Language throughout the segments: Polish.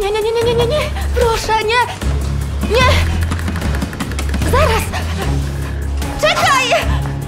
Nie, proszę, nie! Nie! Zaraz! Czekaj!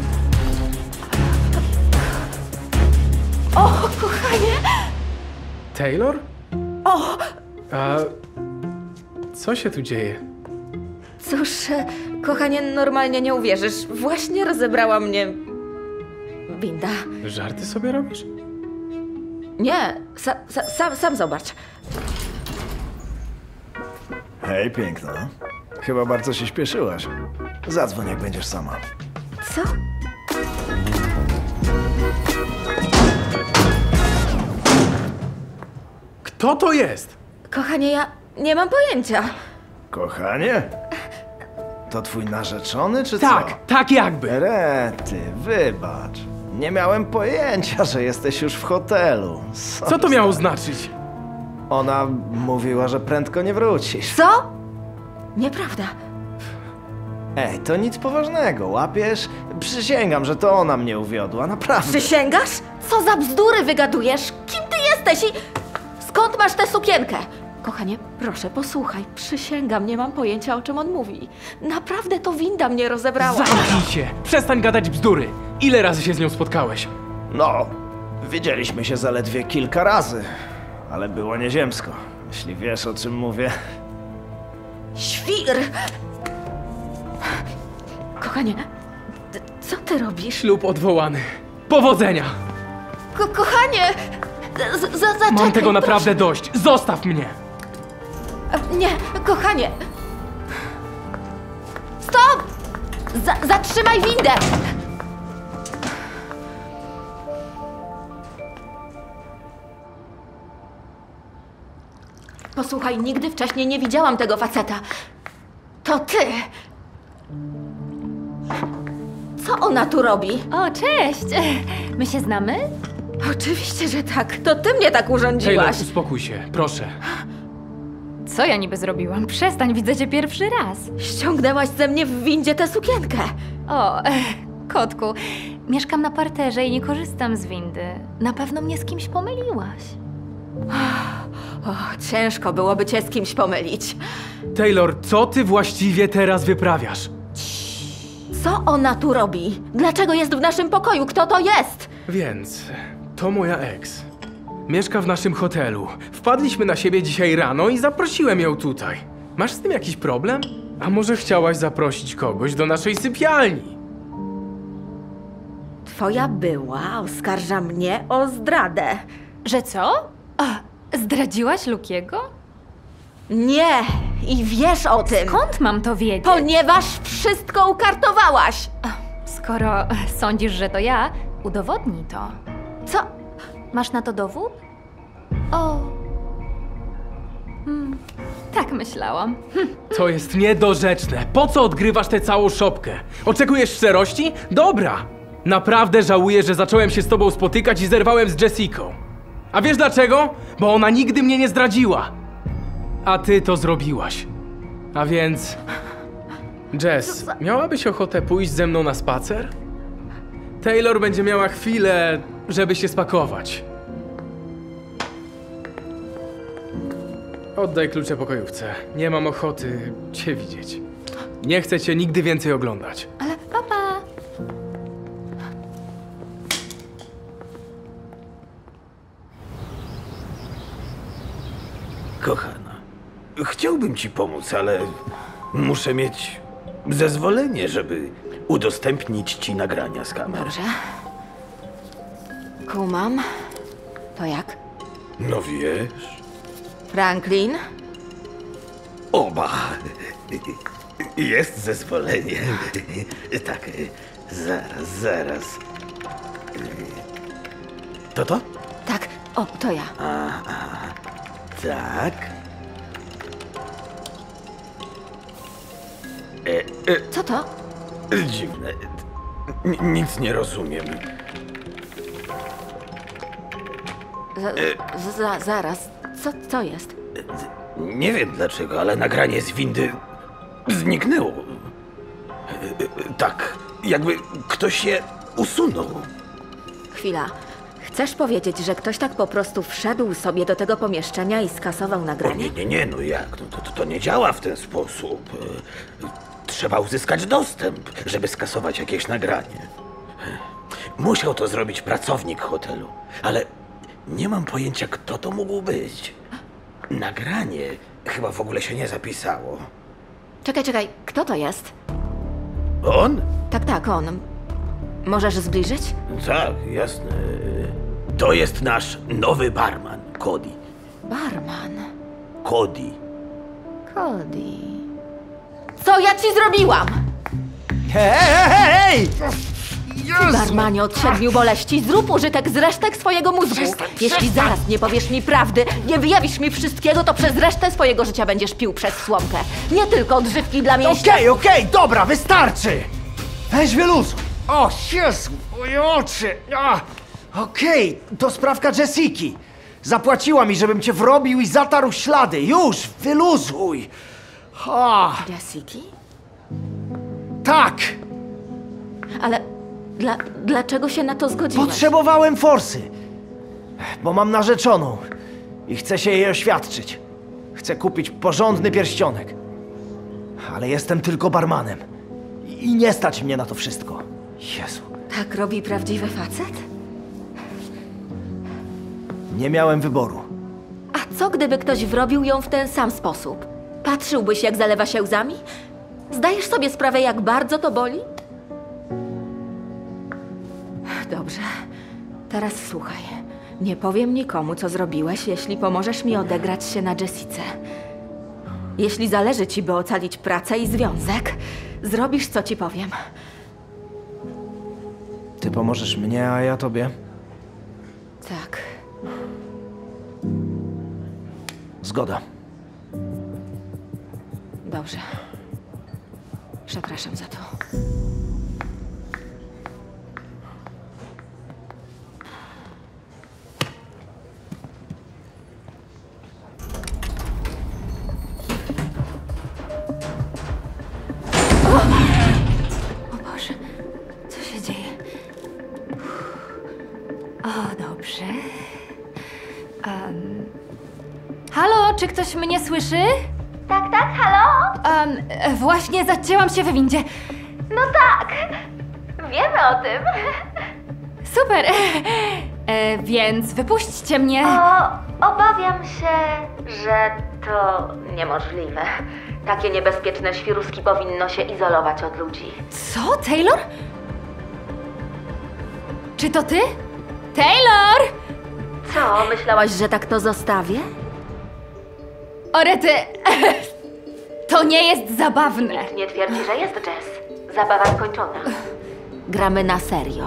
O, kochanie! Taylor? O! A co się tu dzieje? Cóż, kochanie, normalnie nie uwierzysz. Właśnie rozebrała mnie winda. Żarty sobie robisz? Nie, sam zobacz. Hej, piękna. Chyba bardzo się śpieszyłaś. Zadzwoń, jak będziesz sama. Co? Kto to jest? Kochanie, ja nie mam pojęcia. Kochanie? To twój narzeczony, czy Tak, co? tak jakby. Rety, wybacz. Nie miałem pojęcia, że jesteś już w hotelu. Co to miało znaczyć? Ona mówiła, że prędko nie wrócisz. Co? Nieprawda. Ej, to nic poważnego, łapiesz? Przysięgam, że to ona mnie uwiodła, naprawdę. Przysięgasz? Co za bzdury wygadujesz? Kim ty jesteś i skąd masz tę sukienkę? Kochanie, proszę, posłuchaj. Przysięgam, nie mam pojęcia, o czym on mówi. Naprawdę to winda mnie rozebrała. Zamknij się! Przestań gadać bzdury! Ile razy się z nią spotkałeś? No, widzieliśmy się zaledwie kilka razy, ale było nieziemsko, jeśli wiesz, o czym mówię. Świr! Kochanie, co ty robisz? Ślub odwołany. Powodzenia! Kochanie! Zaczekaj, Mam tego naprawdę dość. Zostaw mnie! Nie, kochanie! Stop! Zatrzymaj windę! Posłuchaj, nigdy wcześniej nie widziałam tego faceta. To ty! Co ona tu robi? O, cześć! My się znamy? Oczywiście, że tak. To ty mnie tak Taylor, urządziłaś. uspokój się, proszę. Co ja niby zrobiłam? Przestań, widzę cię pierwszy raz. Ściągnęłaś ze mnie w windzie tę sukienkę. O, kotku, mieszkam na parterze i nie korzystam z windy. Na pewno mnie z kimś pomyliłaś. O, ciężko byłoby cię z kimś pomylić. Taylor, co ty właściwie teraz wyprawiasz? Co ona tu robi? Dlaczego jest w naszym pokoju? Kto to jest? Więc, to moja ex. Mieszka w naszym hotelu. Wpadliśmy na siebie dzisiaj rano i zaprosiłem ją tutaj. Masz z tym jakiś problem? A może chciałaś zaprosić kogoś do naszej sypialni? Twoja była oskarża mnie o zdradę. Że co? O, zdradziłaś Lukiego? Nie! I wiesz o tym! Skąd mam to wiedzieć? Ponieważ wszystko ukartowałaś! Skoro sądzisz, że to ja, udowodnij to. Co? Masz na to dowód? O. Tak myślałam. To jest niedorzeczne. Po co odgrywasz tę całą szopkę? Oczekujesz szczerości? Dobra! Naprawdę żałuję, że zacząłem się z tobą spotykać i zerwałem z Jessiką. A wiesz dlaczego? Bo ona nigdy mnie nie zdradziła. A ty to zrobiłaś. A więc... Jess, miałabyś ochotę pójść ze mną na spacer? Taylor będzie miała chwilę, żeby się spakować. Oddaj klucze pokojówce. Nie mam ochoty cię widzieć. Nie chcę cię nigdy więcej oglądać. Ale papa. Kochana, chciałbym ci pomóc, ale muszę mieć zezwolenie, żeby udostępnić ci nagrania z kamer. Dobrze. Kumam. To jak? No wiesz, Franklin? oba. Jest zezwolenie. Tak, zaraz. To? Tak. O, to ja. Tak. Co to? Dziwne. Nic nie rozumiem. Zaraz. Co jest? Nie wiem dlaczego, ale nagranie z windy zniknęło. Tak, jakby ktoś je usunął. Chwila. Chcesz powiedzieć, że ktoś tak po prostu wszedł sobie do tego pomieszczenia i skasował O nagranie? nie, no jak? No to nie działa w ten sposób. Trzeba uzyskać dostęp, żeby skasować jakieś nagranie. Musiał to zrobić pracownik hotelu, ale nie mam pojęcia, kto to mógł być. Nagranie chyba w ogóle się nie zapisało. Czekaj, kto to jest? On? Tak, on. Możesz zbliżyć? Tak, jasne. To jest nasz nowy barman, Cody. Barman. Cody. Cody. Co ja ci zrobiłam? Hej! Barmanie od 7 boleści, zrób użytek z resztek swojego mózgu. Jeśli zaraz nie powiesz mi prawdy, nie wyjawisz mi wszystkiego, to przez resztę swojego życia będziesz pił przez słomkę. Nie tylko odżywki dla mięśnia. Okej, dobra, wystarczy! Weź wyluzuj! O, Jezu, moje oczy! Okej, to sprawka Jessiki. Zapłaciła mi, żebym cię wrobił i zatarł ślady. Już, wyluzuj! Jessiki? Tak! Ale dlaczego się na to zgodziłeś? Potrzebowałem forsy. Bo mam narzeczoną i chcę się jej oświadczyć. Chcę kupić porządny pierścionek. Ale jestem tylko barmanem. I nie stać mnie na to wszystko. Jezu. Tak robi prawdziwy facet? Nie miałem wyboru. A co gdyby ktoś wrobił ją w ten sam sposób? Patrzyłbyś, jak zalewa się łzami? Zdajesz sobie sprawę, jak bardzo to boli? Dobrze. Teraz słuchaj. Nie powiem nikomu, co zrobiłeś, jeśli pomożesz mi odegrać się na Jessice. Jeśli zależy ci, by ocalić pracę i związek, zrobisz, co ci powiem. Ty pomożesz mnie, a ja tobie. Tak. Zgoda. Dobrze. Przepraszam za to. O Boże, co się dzieje? O, dobrze. Halo, czy ktoś mnie słyszy? Tak, halo? Właśnie zacięłam się w windzie. No tak. Wiemy o tym. Super. Więc wypuśćcie mnie. Obawiam się, że To niemożliwe. Takie niebezpieczne świruski powinno się izolować od ludzi. Co, Taylor? Czy to ty? Taylor! Co, myślałaś, że tak to zostawię? Orety, to nie jest zabawne. Nikt nie twierdzi, że jest Jess. Zabawa skończona. Gramy na serio.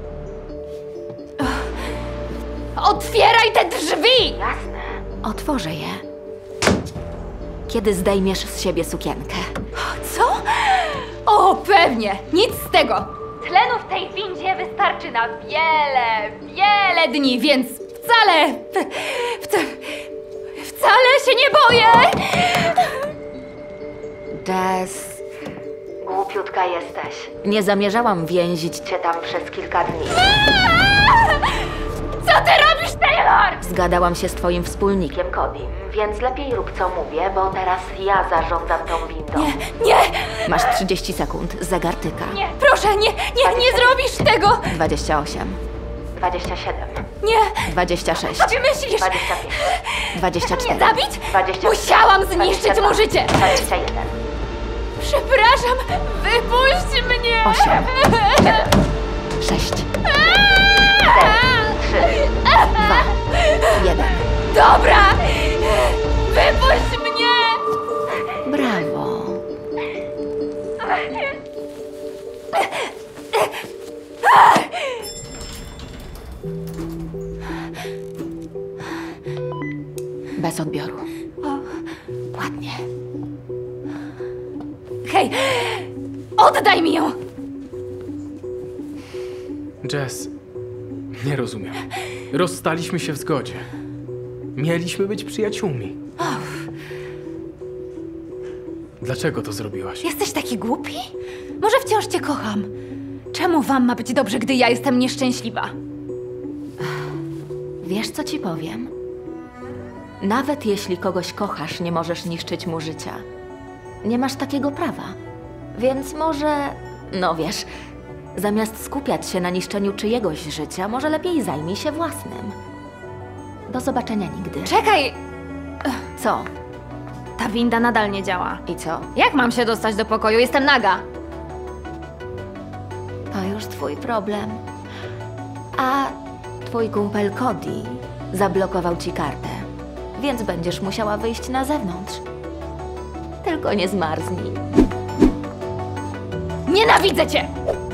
Otwieraj te drzwi! Jasne. Otworzę je. Kiedy zdejmiesz z siebie sukienkę. Co? O, pewnie. Nic z tego. Tlenu w tej windzie wystarczy na wiele dni, więc wcale się nie boję! Jess, głupiutka jesteś. Nie zamierzałam więzić cię tam przez kilka dni. Co ty robisz, Taylor? Zgadałam się z twoim wspólnikiem, Cody. Więc lepiej rób, co mówię, bo teraz ja zarządzam tą windą. Nie, Masz 30 sekund. Zegar tyka. nie, proszę, nie zrobisz tego! 28. 27. Nie, 26. a ty myślisz, 25. 24. mnie zabić? 25. Musiałam zniszczyć 22, mu życie! 21. Przepraszam, wypuść mnie! 8. 7. 6. 4. 3. 2. 1. Dobra! Wypuść mnie! Brawo. Bez odbioru. Ładnie. Hej! Oddaj mi ją! Jess, nie rozumiem. Rozstaliśmy się w zgodzie. Mieliśmy być przyjaciółmi. Dlaczego to zrobiłaś? Jesteś taki głupi? Może wciąż cię kocham. Czemu wam ma być dobrze, gdy ja jestem nieszczęśliwa? Wiesz, co ci powiem? Nawet jeśli kogoś kochasz, nie możesz niszczyć mu życia. Nie masz takiego prawa. Więc może, no wiesz, zamiast skupiać się na niszczeniu czyjegoś życia, może lepiej zajmij się własnym. Do zobaczenia nigdy. Czekaj! Co? Ta winda nadal nie działa. I co? Jak mam się dostać do pokoju? Jestem naga. To już twój problem. A twój kumpel Cody zablokował ci kartę, więc będziesz musiała wyjść na zewnątrz. Tylko nie zmarznij. Nienawidzę cię!